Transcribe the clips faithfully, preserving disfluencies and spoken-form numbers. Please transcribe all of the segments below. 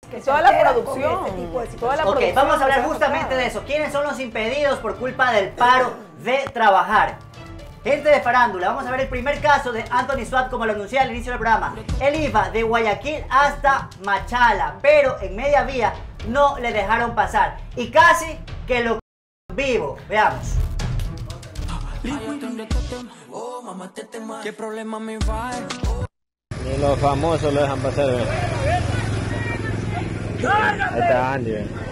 Que toda la producción, este tipo de toda la Ok, producción vamos a hablar justamente de eso. ¿Quiénes son los impedidos por culpa del paro de trabajar? Gente de farándula, vamos a ver el primer caso de Anthony Swap, como lo anuncié al inicio del programa. Él iba de Guayaquil hasta Machala, pero en media vía no le dejaron pasar. Y casi que lo vivo. Veamos. ¿Qué problema me va? Ni los famosos lo dejan pasar. Ahí está Andy.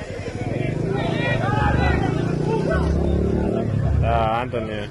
Está Anthony.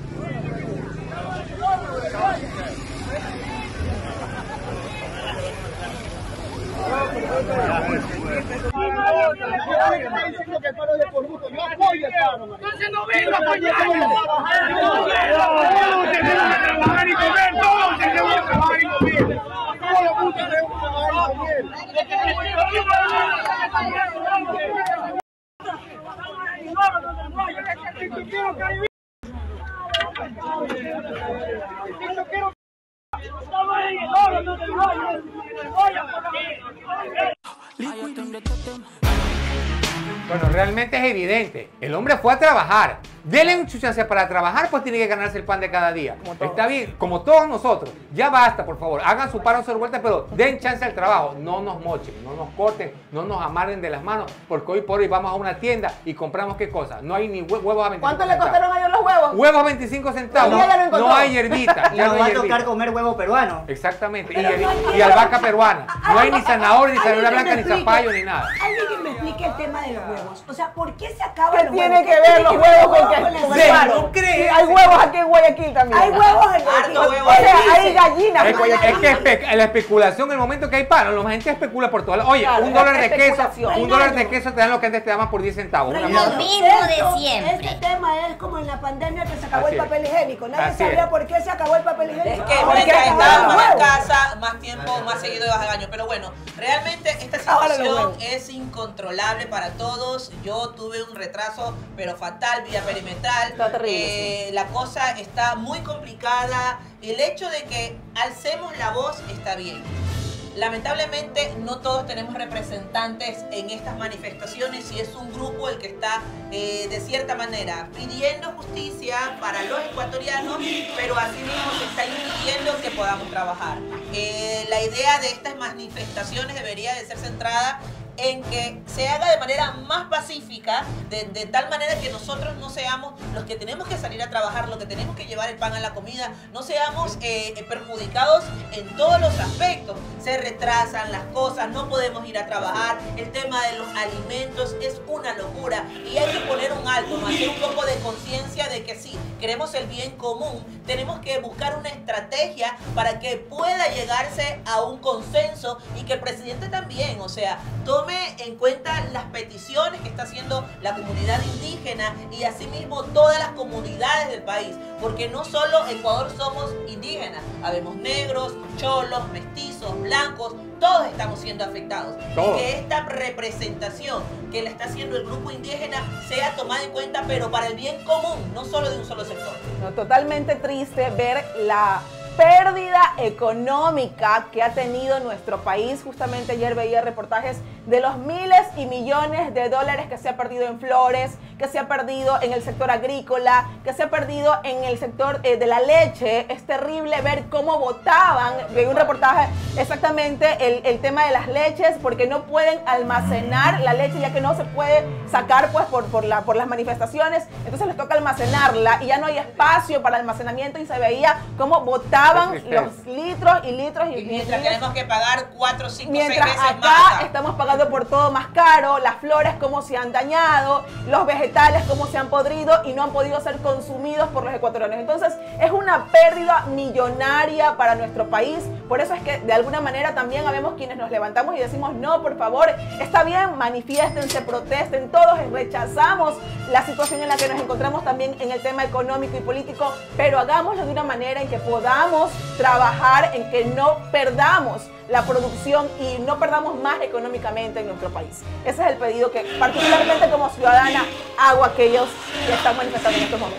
Bueno, realmente es evidente. El hombre fue a trabajar. Denle un chance para trabajar, pues tiene que ganarse el pan de cada día. Está bien, como todos nosotros. Ya basta, por favor. Hagan su paro, su revuelta, pero den chance al trabajo. No nos mochen, no nos corten, no nos amarren de las manos, porque hoy por hoy vamos a una tienda y compramos qué cosa. No hay ni huevos a veinticinco ¿Cuánto le costaron a ellos los huevos? Huevos a veinticinco centavos. No, ya lo no hay hierbita. Ya no va a tocar comer huevo peruano. Exactamente. Y, y albahaca peruana. No hay ni zanahoria, ni zanahoria blanca, ni zapallo, ni nada. Alguien que me explique el tema de los huevos. O sea, ¿por qué se acaban los huevos? ¿Qué tiene que ver los huevos con que ¿No crees? Hay huevos aquí en Guayaquil también. Hay huevos en Guayaquil. O sea, hay gallinas en Guayaquil. Es que espe la especulación, en el momento que hay paro, la gente especula por todas las... Oye, claro, un dólar de queso, un dólar de queso te dan lo que antes te daban por diez centavos. Lo Una mismo de siempre. Este tema es como en la pandemia que se acabó Así el papel higiénico. Nadie Así sabía es. por qué se acabó el papel higiénico. Es que mientras estábamos en casa, más tiempo, más seguido ibas al baño. Pero bueno, realmente esta situación es incontrolable para todos. Yo tuve un retraso, pero fatal, vía perimetral. Está terrible. Eh, la cosa está muy complicada. El hecho de que alcemos la voz está bien. Lamentablemente no todos tenemos representantes en estas manifestaciones y es un grupo el que está eh, de cierta manera pidiendo justicia para los ecuatorianos, pero asimismo se está impidiendo que podamos trabajar. Eh, la idea de estas manifestaciones debería de ser centrada en que se haga de manera más pacífica, de, de tal manera que nosotros no seamos los que tenemos que salir a trabajar, los que tenemos que llevar el pan a la comida, no seamos eh, perjudicados en todos los aspectos. Se retrasan las cosas, no podemos ir a trabajar, el tema de los alimentos es una locura y hay que poner un alto, ¿no? Hacer un poco de conciencia de que sí, queremos el bien común, tenemos que buscar una estrategia para que pueda llegarse a un consenso y que el presidente también, o sea, tome en cuenta las peticiones que está haciendo la comunidad indígena y asimismo todas las comunidades del país, porque no solo Ecuador somos indígenas, habemos negros, cholos, mestizos, blancos, todos estamos siendo afectados. Todos. Y que esta representación que le está haciendo el grupo indígena sea tomada en cuenta, pero para el bien común, no solo de un solo sector. No, totalmente triste ver la pérdida económica que ha tenido nuestro país. Justamente ayer veía reportajes de los miles y millones de dólares que se ha perdido en flores, que se ha perdido en el sector agrícola, que se ha perdido en el sector eh, de la leche. Es terrible ver cómo botaban, veía un reportaje exactamente el, el tema de las leches, porque no pueden almacenar la leche ya que no se puede sacar pues por, por, la, por las manifestaciones, entonces les toca almacenarla y ya no hay espacio para almacenamiento y se veía cómo botaban los litros y litros y, y mientras litros. tenemos que pagar cuatro, cinco, Mientras seis veces acá más. estamos pagando por todo más caro, las flores cómo se han dañado, los vegetales cómo se han podrido y no han podido ser consumidos por los ecuatorianos. Entonces es una pérdida millonaria para nuestro país. Por eso es que de alguna manera también habemos quienes nos levantamos y decimos no, por favor, está bien, manifiéstense, protesten, todos rechazamos la situación en la que nos encontramos también en el tema económico y político, pero hagámoslo de una manera en que podamos trabajar, en que no perdamos la producción y no perdamos más económicamente en nuestro país. Ese es el pedido que particularmente como ciudadana hago a aquellos que están manifestando en estos momentos.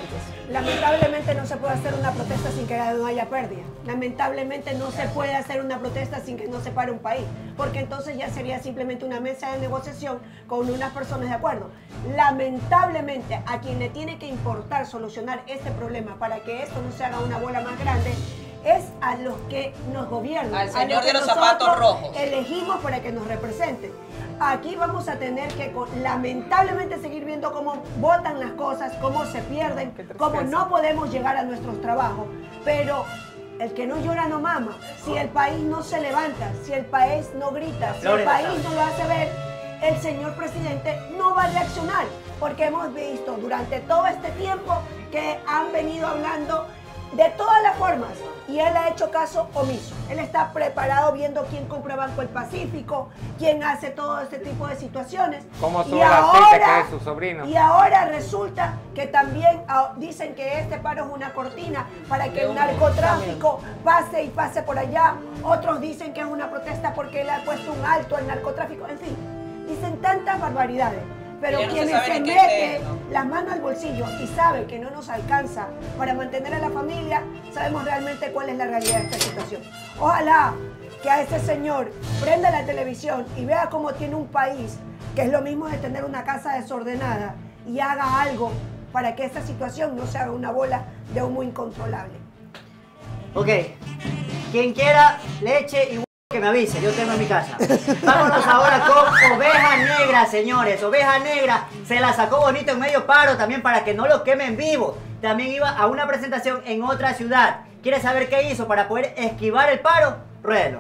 Lamentablemente no se puede hacer una protesta sin que no haya pérdida. Lamentablemente no se puede hacer una protesta sin que no se pare un país, porque entonces ya sería simplemente una mesa de negociación con unas personas de acuerdo. Lamentablemente a quien le tiene que importar solucionar este problema para que esto no se haga una bola más grande es a los que nos gobiernan. Al señor a los de que los zapatos nosotros rojos. elegimos para que nos representen. Aquí vamos a tener que con- lamentablemente seguir viendo cómo votan las cosas, cómo se pierden, Qué tristeza. cómo no podemos llegar a nuestros trabajos. Pero el que no llora no mama. Si el país no se levanta, si el país no grita, si el Flores, país ¿sabes? no lo hace ver, el señor presidente no va a reaccionar. Porque hemos visto durante todo este tiempo que han venido hablando de todas las formas y él ha hecho caso omiso. Él está preparado viendo quién compra Banco El Pacífico, quién hace todo este tipo de situaciones. Cómo Y sube el aceite, ahora- que es su sobrino. Y ahora resulta que también ah, dicen que este paro es una cortina para que el narcotráfico pase y pase por allá. Otros dicen que es una protesta porque él ha puesto un alto al narcotráfico. En fin, dicen tantas barbaridades. Pero Ya no se quienes sabe se ni qué meten es, ¿no? las manos al bolsillo y saben que no nos alcanza para mantener a la familia, sabemos realmente cuál es la realidad de esta situación. Ojalá que a ese señor prenda la televisión y vea cómo tiene un país, que es lo mismo de tener una casa desordenada, y haga algo para que esta situación no se haga una bola de humo incontrolable. Ok, quien quiera leche y huevo que me avise, yo tengo en mi casa. Vámonos ahora con Oveja Negra, señores. Oveja Negra se la sacó bonito en medio paro también para que no lo quemen vivo. También iba a una presentación en otra ciudad. ¿Quiere saber qué hizo para poder esquivar el paro? Ruédelo.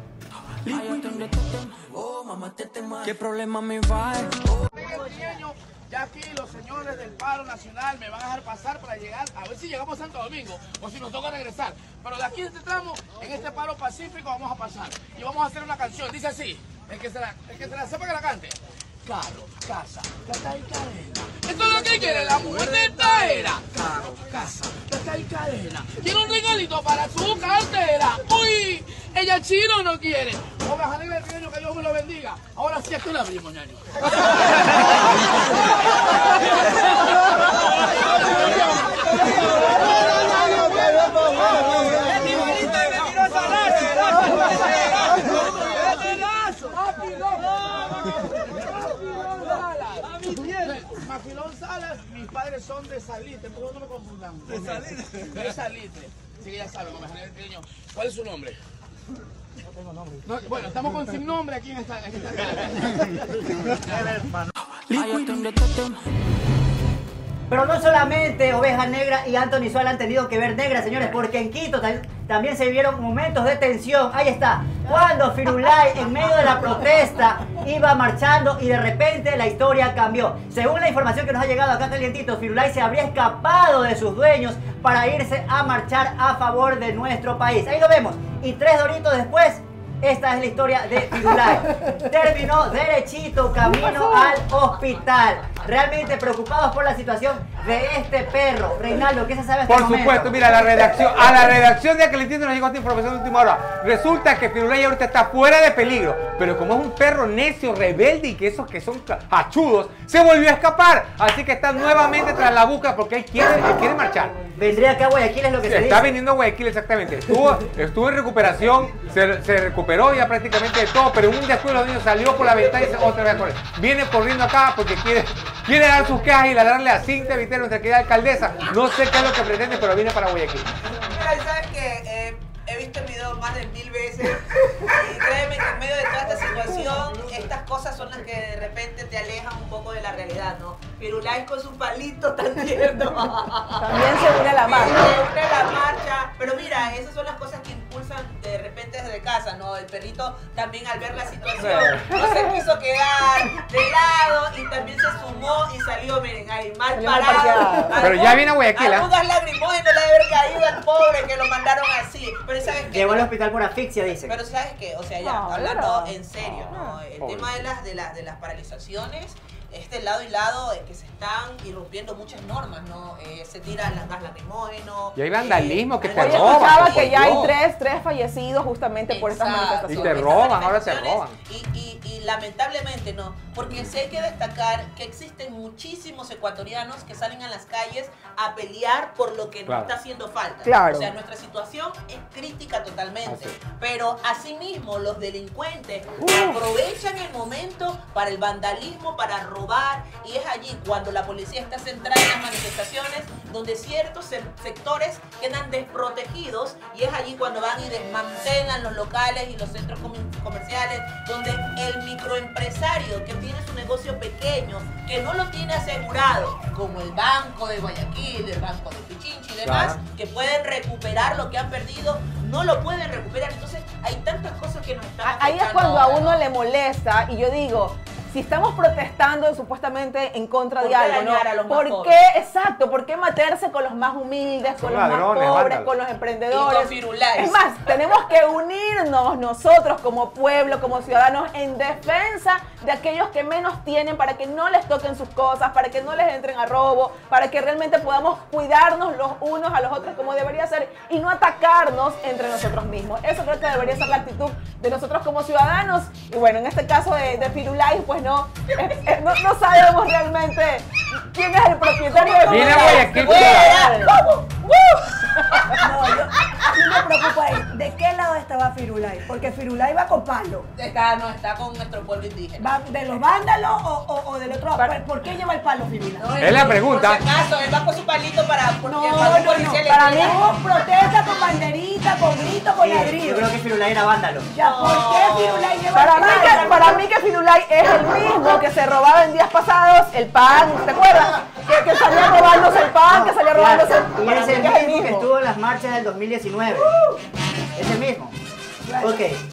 ¿Qué problema me va? Ya aquí los señores del paro nacional me van a dejar pasar para llegar, a ver si llegamos a Santo Domingo o si nos toca regresar. Pero de aquí en este tramo, en este paro pacífico, vamos a pasar y vamos a hacer una canción. Dice así, el que se la, el que se la sepa que la cante. Carro, casa, plata y cadena. Esto es lo que quiere la mujer de esta era. Carro, casa, plata y cadena. Quiere un regalito para su cartera. Uy, ella chino no quiere. Oveja Negra, el niño, que Dios me lo bendiga. Ahora sí, esto lo abrimos, ñaño. Mafilón Salas, mis padres son de Salitre, por favor no me confundamos. De Salitre. De Salitre. Sí que ya saben, niño. ¿Cuál es su nombre? No tengo nombre. No, bueno, estamos con sin nombre aquí en esta, en esta Pero no solamente Oveja Negra y Anthony Suárez han tenido que ver negra, señores, porque en Quito ta- también se vivieron momentos de tensión. Ahí está, cuando Firulai en medio de la protesta iba marchando y de repente la historia cambió. Según la información que nos ha llegado acá calientito, Firulai se habría escapado de sus dueños para irse a marchar a favor de nuestro país. Ahí lo vemos. Y tres doritos después, esta es la historia de Firulai. Terminó derechito camino al hospital. Realmente preocupados por la situación de este perro. Reinaldo, ¿qué se sabe hasta Por el momento? supuesto, mira, la redacción, a la redacción de Acalentito nos llegó esta información de última hora. Resulta que Firulai ahorita está fuera de peligro, pero como es un perro necio, rebelde y que esos que son hachudos, se volvió a escapar. Así que está nuevamente tras la búsqueda porque él quiere, él quiere marchar. Vendría acá a Guayaquil, es lo que se Está dice. viniendo a Guayaquil, exactamente. Estuvo, estuvo en recuperación, se, se recuperó ya prácticamente de todo, pero un día después los niños salió por la ventana y se, otra vez a correr. Viene corriendo acá porque quiere, quiere dar sus quejas y la darle a Cintia Vitero, nuestra querida alcaldesa. No sé qué es lo que pretende, pero viene para Guayaquil. Mira, ¿sabes qué? Eh, he visto el video más de mil veces y créeme que en medio de toda esta situación, estas cosas son las que de repente te alejan un poco de la realidad, ¿no? Firulai con su palito tan tierno. También se une a la marcha. Se une a la marcha. Pero mira, esas son las cosas que impulsan de repente desde casa, ¿no? El perrito también al ver la situación no se quiso quedar de lado y también se sumó y salió, miren, ahí mal Salió mal parado. parqueado. Pero ya viene a Guayaquil, ¿eh? Algunas lagrimógenas le debe haber caído al pobre que lo mandaron así. Pero ¿sabes qué? Llegó al hospital por asfixia, dicen. Pero ¿sabes qué? O sea, ya, No, hablando pero- en serio, ¿no? El Pobre. tema de las, de, las, de las paralizaciones, este lado y lado es que se están irrumpiendo muchas normas, ¿no? Eh, se tiran las gas lacrimógenos. Y hay vandalismo que te Oye, roban, escuchaba por que ya hay Dios. tres, tres fallecidos justamente por estas Exacto. Y manifestaciones. te roban, ahora te roban. Y, y, y y lamentablemente no, porque sí hay que destacar que existen muchísimos ecuatorianos que salen a las calles a pelear por lo que Claro. no está haciendo falta. Claro. O sea, nuestra situación es crítica totalmente, Así. pero asimismo los delincuentes aprovechan el momento para el vandalismo, para robar, y es allí cuando la policía está centrada en las manifestaciones donde ciertos se- sectores quedan desprotegidos, y es allí cuando van y desmantelan los locales y los centros comi- comerciales, donde el microempresario que tiene su negocio pequeño, que no lo tiene asegurado, como el Banco de Guayaquil, el Banco de Pichinchi y demás, Claro. que pueden recuperar lo que han perdido, no lo pueden recuperar. Entonces hay tantas cosas que nos están Ahí es afectando cuando a ahora, uno ¿no? le molesta y yo digo, si estamos protestando supuestamente en contra ¿Por de qué algo, ¿no? dañar a los más ¿Por pobres? qué, exacto, por qué meterse con los más humildes, con Son los ladrones, más pobres, vándalos. con los emprendedores? Y con firulais. Es más, tenemos que unirnos nosotros como pueblo, como ciudadanos, en defensa de aquellos que menos tienen, para que no les toquen sus cosas, para que no les entren a robo, para que realmente podamos cuidarnos los unos a los otros como debería ser y no atacarnos entre nosotros mismos. Eso creo que debería ser la actitud de nosotros como ciudadanos. Y bueno, en este caso de, de Firulais, pues no, eh, eh, no, no sabemos realmente quién es el propietario de Viene a Firulais. Guayaquil, ¡Fuera! ¡Vamos! No, yo, a mí me preocupa es, ¿de qué lado estaba Firulais? Porque Firulais va con palo. Está, no, está con nuestro pueblo indígena. ¿Va de los vándalos o, o, o del otro lado? ¿Por qué lleva el palo Firulais? No, Es la pregunta. Por si acaso, él va con su palito para... Porque No, cuando un no, policía no. le Para mí tira- hubo protesta con banderita, con grito, con Sí, ladrillo. yo creo que Firulais era vándalo. Ya, ¿por qué Firulais lleva Para el mí, palo? que, para mí que Firulais es el mismo que se robaba en días pasados el pan, ¿te acuerdas? Que, que salía robándose el pan, que salía robándose el Y para es mí el que mismo que estuvo en las marchas del dos mil diecinueve. Es el mismo. Ok,